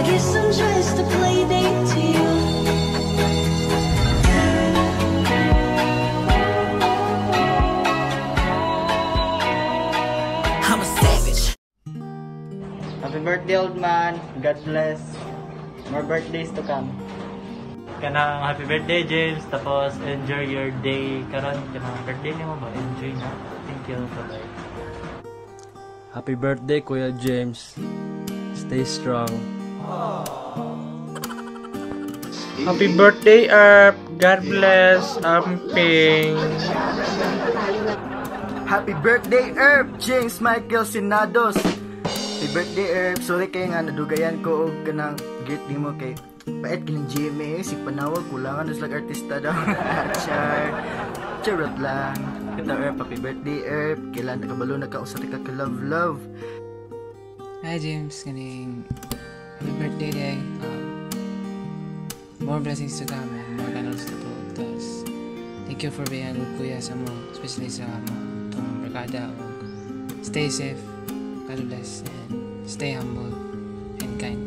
guess I'm just a playdate to you. I'm a savage. Happy birthday, old man. God bless. More birthdays to come. Kanang happy birthday, James. Tapos enjoy your day. Karon kanang birthday nimo ba? Enjoy na. Thank you. Bye-bye. Happy birthday, Kuya James. Stay strong. Happy birthday, Erp. God bless, Amping. Happy birthday, Erp. James Michael Sinados. Happy birthday, Erp. Sorry kay nga nadugayan ko og kanang gift nimo kay pait kining Jimmy si panawag kulangan dos lag artista daw. Charot lang. Kita Erp, happy birthday, Erp. Kailan nakabalo na ka usa ka love. Hi James, kaning happy birthday day. More blessings to come and more canals to put us. Thank you for being a good kuya sa mo, especially sa itong barkada. Stay safe, God bless, and stay humble and kind.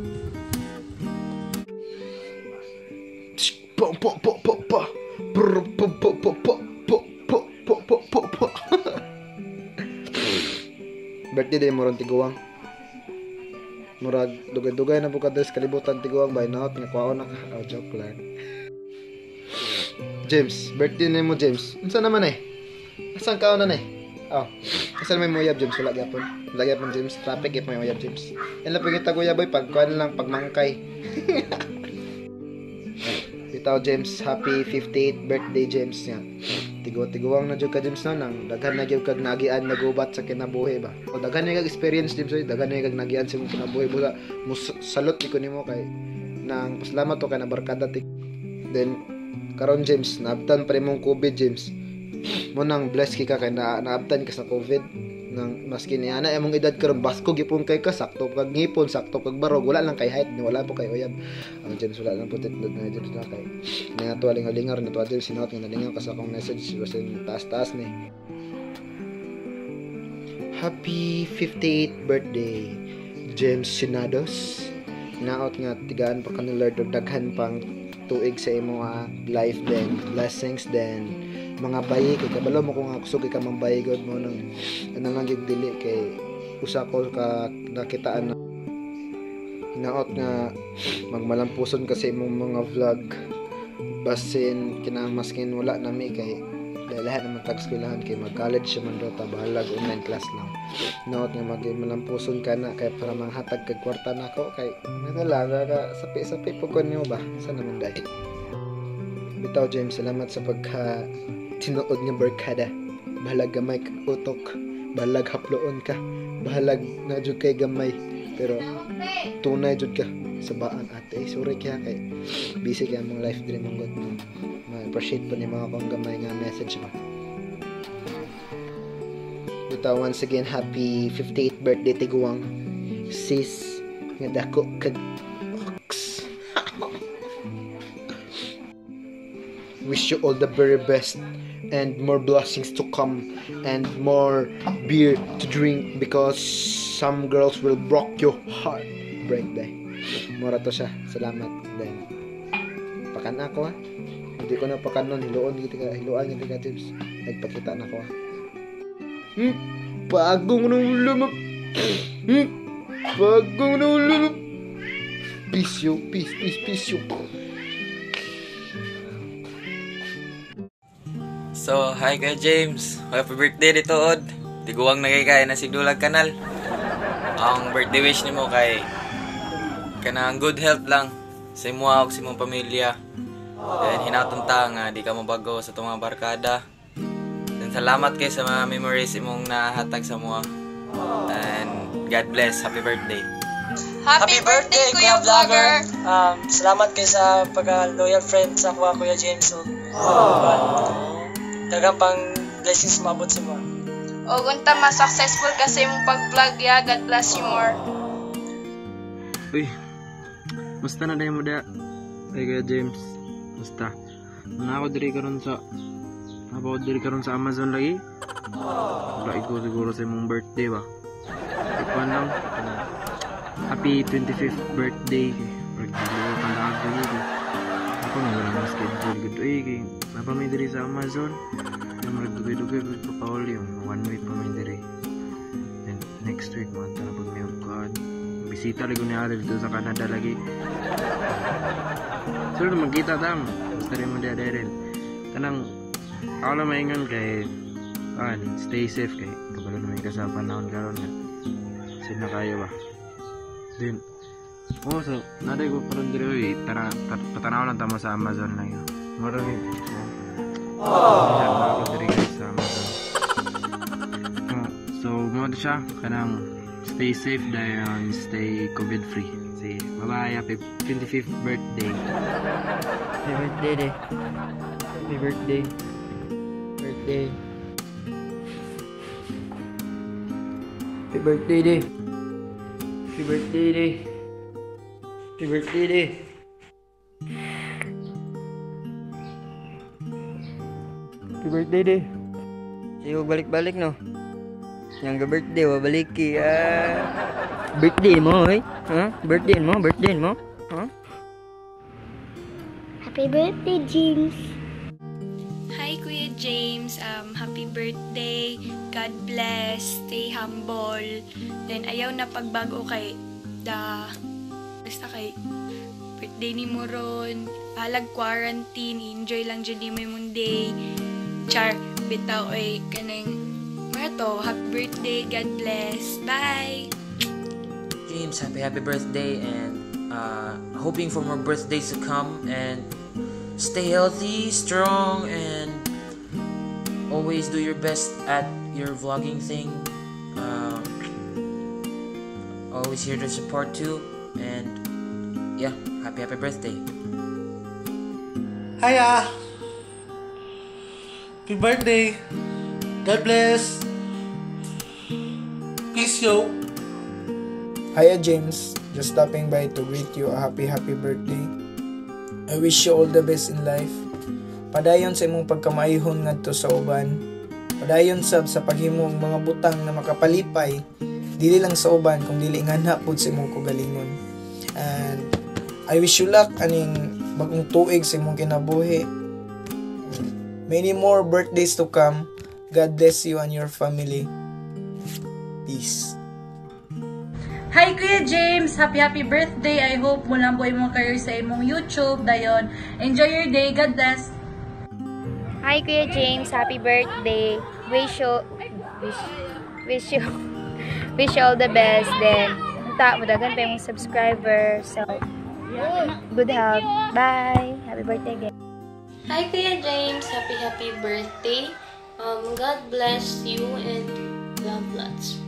Birthday day mo ron tiguang. Murag dugay-dugay na bukadas kalibutan tiguang by now nga kwaon na ka. Oh, joke lang. James, birthday nimo James. Unsa naman eh? Asan ka na eh? Oh. Asan may moyab James wala gyapon. Wala gyapon James. Traffic if may moyab James. Yan lang pagita kuya boy pag kuan lang pagmangkay. Bitaw James, happy 58th birthday James nya. Tigo-tiguang na jud ka James no nang daghan na gyud kag nagian nagubat sa kinabuhi ba. O daghan na kag experience James oy, daghan na kag nagian sa imong kinabuhi busa. Salute ko nimo kay nang pasalamat to kay na barkada tik. Then karon James, naabtan pa imong COVID James. Mo nang bless ka kay naabtan ka sa COVID nang maski ni ana imong edad karon basko gipon kay ka sakto kag ngipon sakto kag barog wala lang kay height wala po kay uyab ang James wala lang putit na James na kay nga to lingar na to James sinot nga nalingaw ka sa akong message basin taas ni happy 58th birthday James Sinados naot nga tigaan pa kanang Lord og daghan pang tuig sa imo life then blessings then mga bayi kay kabalo mo kung kusog ka mang bayi god mo nang ano lang gyud dili kay usa ko ka nakitaan na hinaot nga magmalampuson kasi imong mga vlog basin kinang maskin wala nami kay lahat naman tag-eskwelahan kay mag-college man do ta bahalag online class lang hinaot nga magmalampuson ka na kay para manghatag kag kwarta nako kay nala ka sapi-sapi pug kon ba sa naman dai bitaw James salamat sa pagka tinuod nga barkada bahalag gamay kag utok bahalag haploon ka bahalag na jud kay gamay pero tunay jud ka sa baan ate sorry kaya kay busy kay among life dream ang god ma-appreciate pa ni mga kong gamay nga message ba bitaw once again happy 58th birthday tiguang sis nga dako kag wish you all the very best and more blessings to come and more beer to drink because some girls will break your heart break day mura to siya salamat then pakan ako hindi ko na pakanon hiluan giti ka James nagpakita na ako bagong nulumap bagong nulumap peace you peace you. So, hi kay James. Happy birthday dito, Od. Tiguang na kay na Sigdulag Kanal. Ang birthday wish nimo kay kanang good health lang sa imo ug sa imong pamilya. Then hinatunta nga di ka mabago sa itong mga barkada. Then salamat kay sa mga memories imong nahatag sa mo. And God bless. Happy birthday. Happy birthday, Kuya Vlogger! Salamat kay sa pagka-loyal friend sa Kuya James. Dagang pang blessings maabot sa mo. O gunta mas successful kasi imong pag-vlog ya. God bless you more. Uy, musta na dayo mo da? Ay Kuya James, musta? Ako diri karon sa Amazon lagi. Wala ko siguro sa imong birthday ba? Ikuan lang. happy 25th birthday. Pagdilo pa na ako dito. Ako na wala schedule good kay napamay diri sa Amazon. Yung magdugay-dugay ko pa yung 1 week pa may diri. Then next week mo ta pag may God. Bisita lagi ni Adel dito sa Canada lagi. So magkita tam. Basta rin mo dia Daryl. Kanang ako lang maingon kay stay safe kay kabalo naman ka sa panahon karon na. Sin na kayo ba? Then so naday ko paron diri tara patanaw lang tamo sa Amazon lang yun. Moro ni. Ako diri guys sa Amazon. So mo siya kanang stay safe dayon, stay COVID free. Say bye-bye, happy 25th birthday. Happy birthday day. Happy birthday. Birthday. Happy birthday day. Happy birthday day. Happy birthday day. Happy birthday day. Sige, balik-balik no. Yang birthday wabaliki. Birthday mo, eh? Huh? Birthday mo? Huh? Happy birthday, James. Hi, Kuya James. Happy birthday. God bless. Stay humble. Then, ayaw na pagbago kay basta kay birthday ni mo ron. Palag quarantine. Enjoy lang dyan di may munday. Char, bitaw ay kanang Marto. Happy birthday. God bless. Bye. James, happy birthday, and hoping for more birthdays to come, and stay healthy, strong, and always do your best at your vlogging thing. Always here to support you, and yeah, happy birthday. Hiya! Happy birthday! God bless! Peace yo! Hiya James, just stopping by to greet you a happy birthday. I wish you all the best in life. Padayon sa imong pagkamaihon ngadto sa uban. Padayon sab sa paghimong mga butang na makapalipay dili lang sa uban kung dili ngana pud sa imong kagalingon. And I wish you luck aning bagong tuig sa imong kinabuhi. Many more birthdays to come. God bless you and your family. Peace. Hi Kuya James! Happy birthday! I hope mo lang po imong career sa imong YouTube. Dayon, enjoy your day. God bless! Hi Kuya James! Happy birthday! Wish you all the best. Then, madagan pa yung subscriber. So, good health. Bye! Happy birthday again! Hi Kuya James! Happy birthday! God bless you and God bless.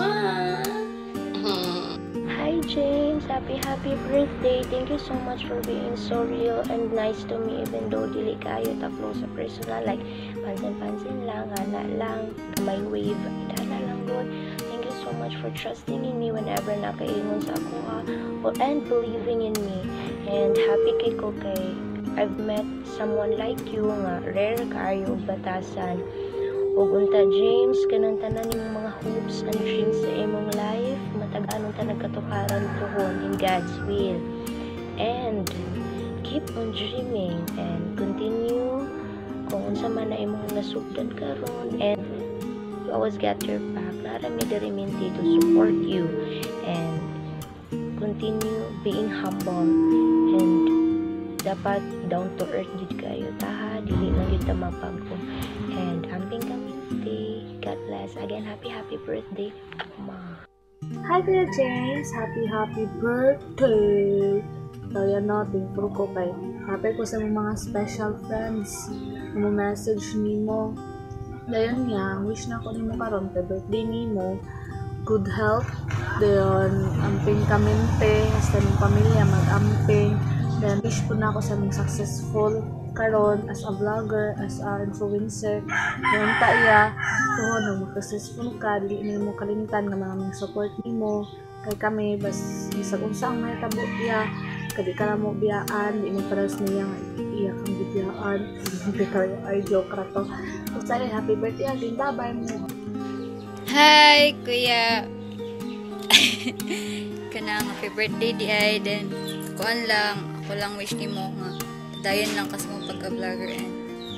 Hi James, happy birthday. Thank you so much for being so real and nice to me even though dili kayo tapno sa personal, like pansin lang, ana lang, may wave, ana lang good. Thank you so much for trusting in me whenever nakaingon sa ako and believing in me. And happy kay ko kay I've met someone like you nga rare kayo batasan. Ug unta James, kanang tanan nimong mga hopes and dreams sa imong life, matag-anon ta nagkatukaran pohon in God's will. And keep on dreaming and continue kung unsa man na imong nasugdan karon, and you always got your back. Narami diri minti to support you, and continue being humble, and dapat down to earth gid kayo taha, dili lang gyud ta mapagpo. And amping community. God bless. Again, happy birthday, Ma. Hi Kuya James! Happy birthday! So yan no, thankful ko kay happy ko sa mga special friends na mo message nimo. Dayon nga, wish na ko nimo karon kay birthday nimo. Good health. Dayon, amping kaminte, sa mong pamilya mag-amping. Then wish po na ako sa mong successful karon as a vlogger, as a influencer. Ngayon iya nang mag-successful ka, di na mo kalimtan nga mga support nimo kay kami bas bisag unsa ang mahitabo iya, kadi ka na mo biyaan, di mo paras niya iya kang biyaan. Bitaw ay joke ra to. So happy birthday again, bye-bye mo. Hi, Kuya. kanang happy birthday di ay, then ako lang wish nimo nga dayon lang kasi mo pagka-vlogger and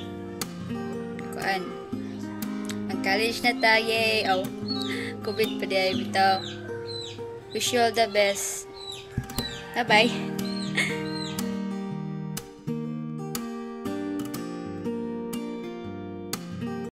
mag-college na tayo. COVID pa di ay bitaw. Wish you all the best. Bye-bye.